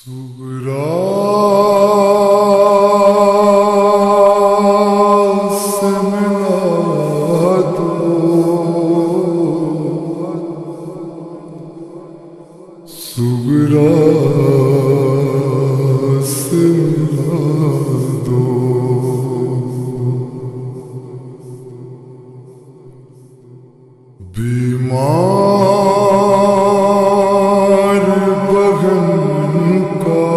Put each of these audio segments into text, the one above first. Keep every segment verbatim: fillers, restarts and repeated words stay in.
بیمار بہن کا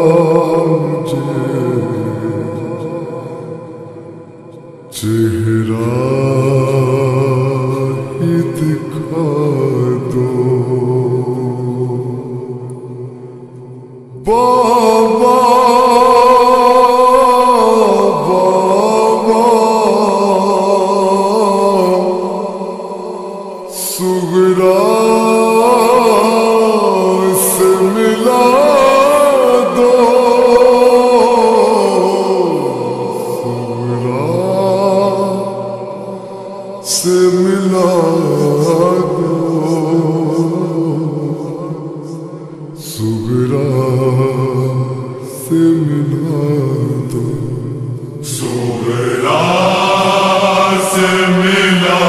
چہرہ ہی دکھا دو بابا صغرا سے ملا دو صغرا سے ملا دو صغرا سے ملا دو صغرا سے ملا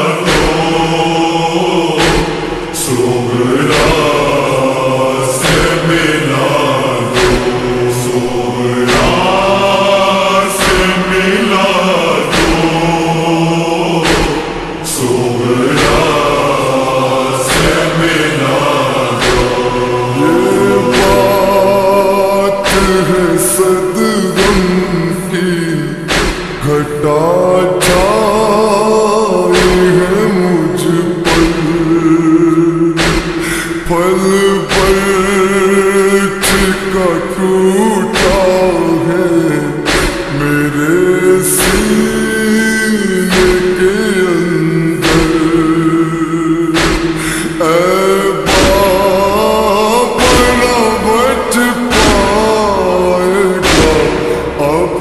گھٹا چھائی ہے مجھ پر پھل پر چکا ٹوٹا ہے میرے سینے کے اندر اے باپ نہ بچ پائے گا اب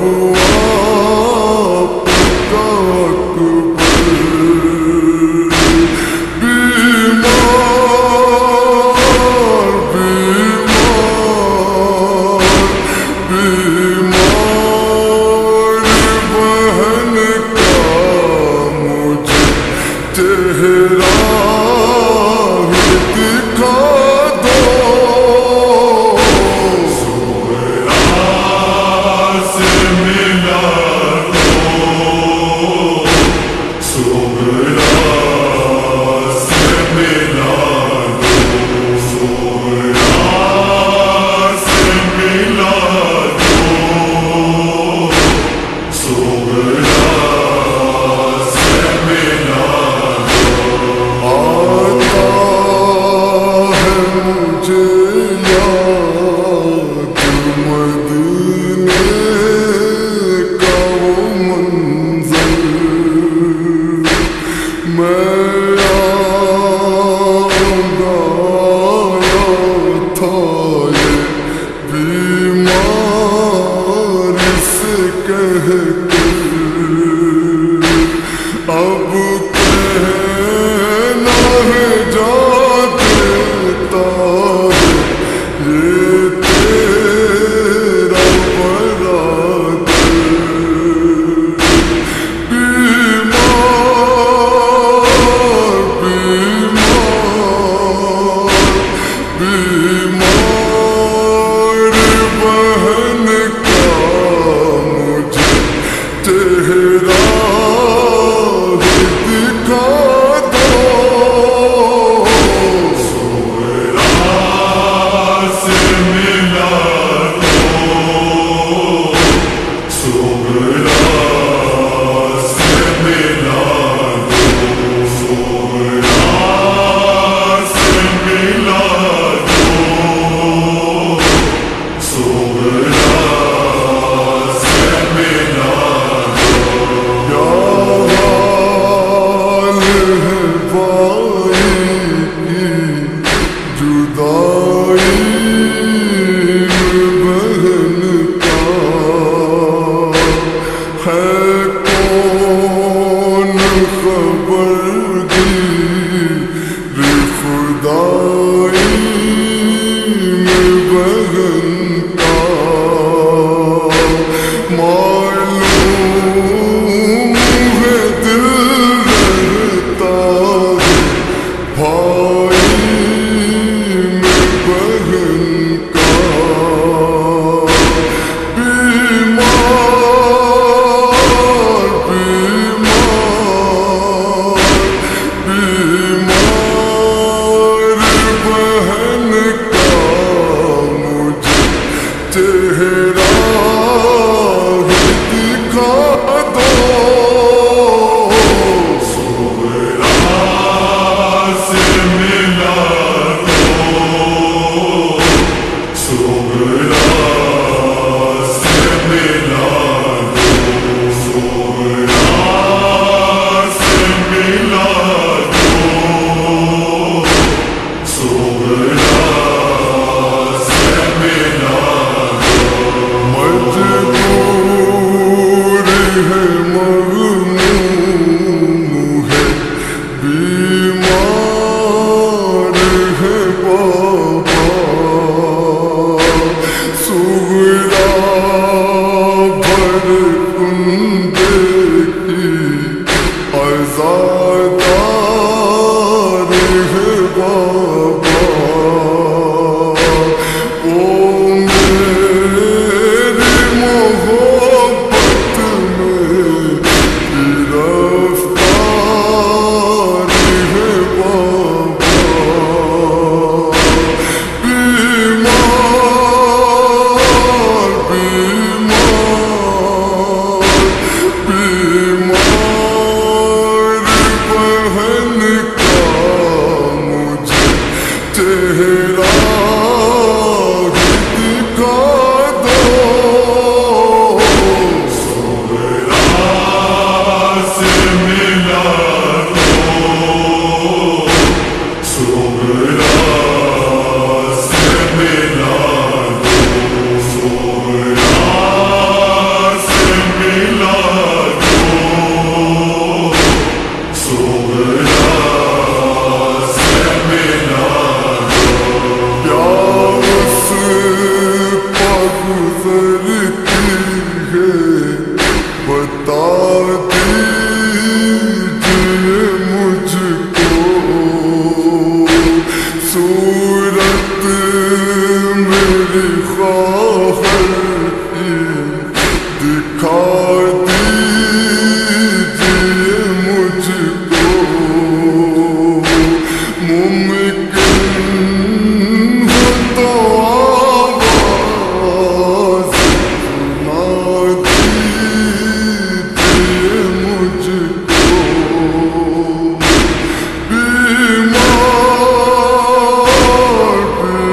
بیمار دل خواہر دکھا دیجیے مجھ کو ممکن ہو تو آواز سنا دیجیے مجھ کو بیمار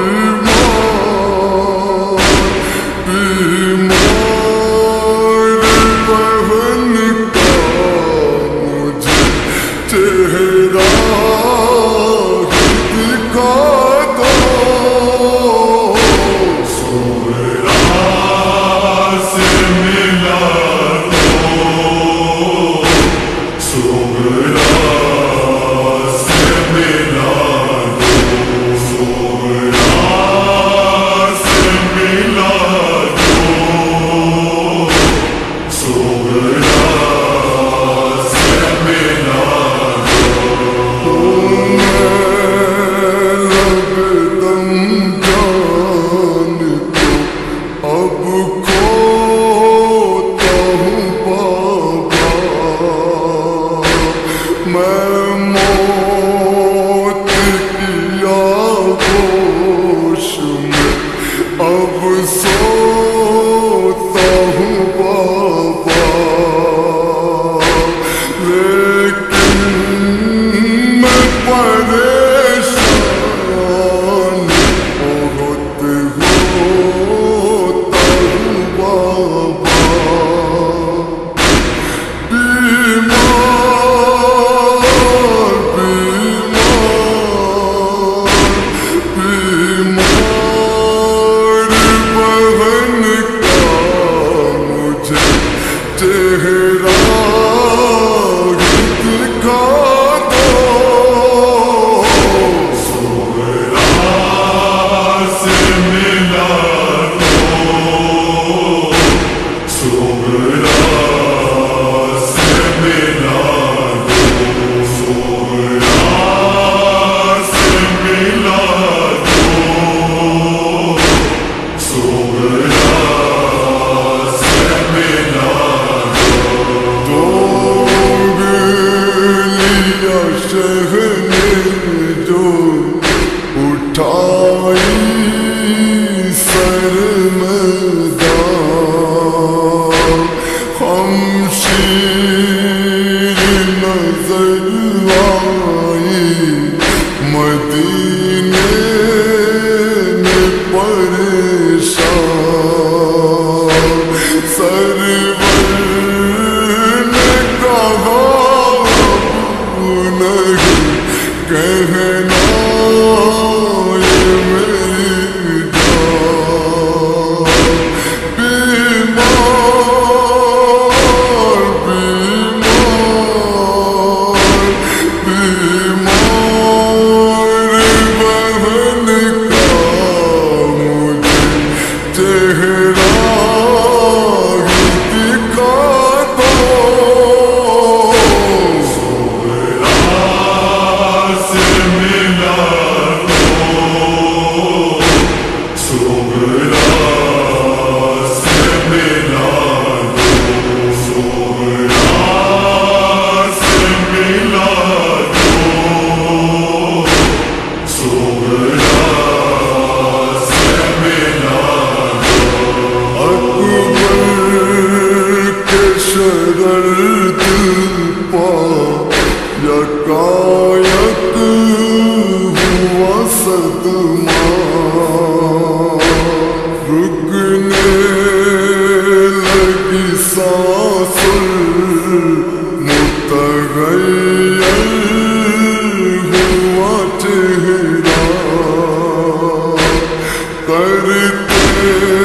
بیمار بہن کا مجھے چہرہ دکھا دو سغرا سے ملا دو سغرا سے ملا دو سغرا سے ملا دو سغرا سے ملا دو لب دم جان کو اب کھوتا ہوں بابا میں موت کی آغوش میں اب سوتا ہوں بابا لیکن میں پریشان بہت ہوتا ہوں بابا بیمار بیمار بیمار بہن کا مجھے چہرہ دکھا دو سغرا سے ملا دو سغرا سے ملا دو سغرا سے ملا دو سغرا سے ملا تو لیا شہن جو اٹھائی سرمدار ہم شیر نظر آئی مدینے میں پریشان سرور نے کہا نہیں کہنا یہ میری جان بیمار بیمار بیمار بہن کا مجھے چہرہ دکھا دو سغرا سے ملا دو سغرا سے ملا دو سغرا سے ملا دو سغرا سے ملا اکبر کے شرر دل پا یکایک ہوا صدمہ رکنے لگی سانس متغیر ہوا چہرہ کرتے